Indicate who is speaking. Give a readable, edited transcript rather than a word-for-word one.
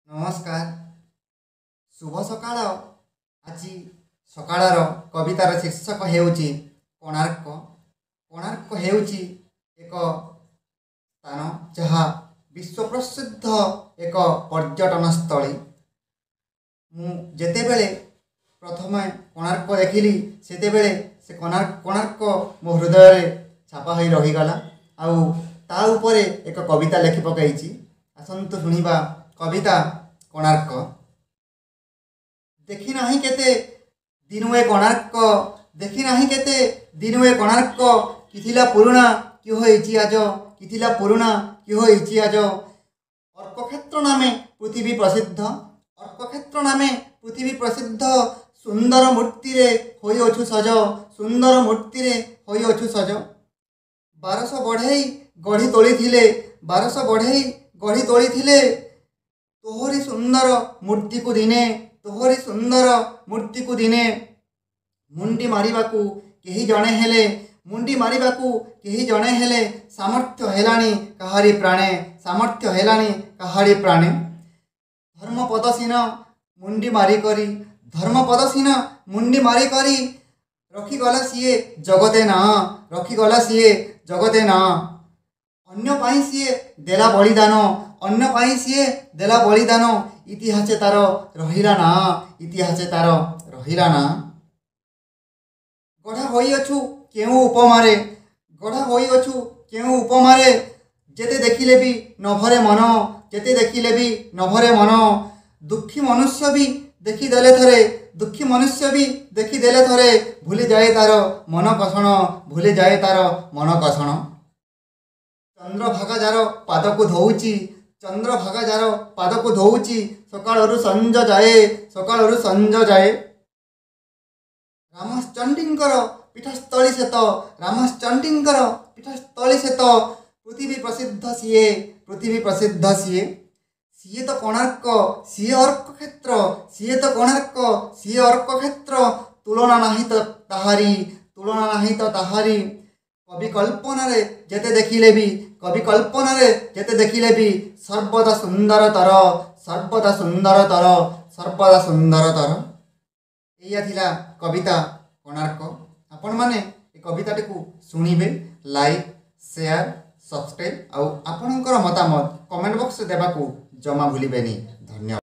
Speaker 1: नमस्कार शुभ सकाळ। आज सकाळर कवितार शीर्षक हेउची कोणार्क। कोणार्क हेउची एक स्थान जहाँ विश्व प्रसिद्ध एक पर्यटन स्थली। मु जेतेबेले प्रथम कोणार्क देखिली सेतेबेले से कोणार्क मो हृदय छापा होई रहीगला। आउ ता उपरे एक कविता लिखि पकाइछि। आसंतु शुणिबा कविता कोणार्क। देखी नाही केते दिनुए कोणार्क, देखी नाही केते दिनुए कोणार्क, किथिला पुरुणा कि होइछि आज, किथिला पुरुणा कि होइछि आज। अर्कक्षेत्र नामे पृथ्वी प्रसिद्ध, अर्कक्षेत्र नामे पृथ्वी प्रसिद्ध। सुंदर मूर्ति रे होई अछु सज, सुंदर मूर्ति रे होई अछु सज। 1200 बढ़ई गढ़ी तोली थिले, 1200 बढ़ई गढ़ी तोली थिले। तोहरी सुंदर मूर्ति को दिने, तोहरी सुंदर मूर्ति को दिने। मुंडी मारिबाकू केही जणे हेले, मुंडी मारिबाकू केही जणे हेले। सामर्थ्य हेलानी काहारी प्राणे, सामर्थ्य हेलानी काहारी प्राणे। धर्मपदसीन मुंडी मारी करी, धर्मपदसीन मुंडी मारी करी। रखिगला सीए जगते ना, रखिगला सीए जगते ना। अन्य पाई सीए देला बलिदान, अन्य पाई सीए देला बलिदान। इतिहासे तार रहिला ना, इतिहासे तार रहिला ना। गढ़ा होई अछु केउ उपमारे, गढ़ा होई अछु केउ उपमारे। जेते देखिले भी नभरे मन, जेते देखिले भी नभरे मन। दुखी मनुष्य भी देखी देले थरे, दुखी मनुष्य भी देखी देले थरे। भूली जाए तार मन कषण, भूली जाए तार मन कषण। चंद्रभागा जार पाद को धोउची, चंद्रभागा जार पाद को धोउची। सकाळरू संज जाए, सकाळरू संज जाए। रामचंडींकर पीठस्थली सेत, रामचंडींकर पीठस्थली सेत। पृथ्वी प्रसिद्ध सीए, पृथ्वी प्रसिद्ध सीए। सीए तो कोणार्क, सीए अर्कक्षेत्र, सीए तो कोणार्क, सीए अर्कक्षेत्र। तुलना नाही तो ताहारी, तुलना नाही तो ताहारी। कवि कल्पना रे जेते देखिले भी, कवि कल्पना रे जेते देखिले भी। सर्वदा सुंदरतर, सर्वदा सुंदरतर, सर्वदा सुंदरतर। एया थिला कविता कोणार्क। आपण माने ए कविताटी को सुनिबे। लाइक शेयर सब्सक्राइब आउ आपणकर मतामत कमेंट बॉक्स देबाकू जमा भूलिबेनी। धन्यवाद।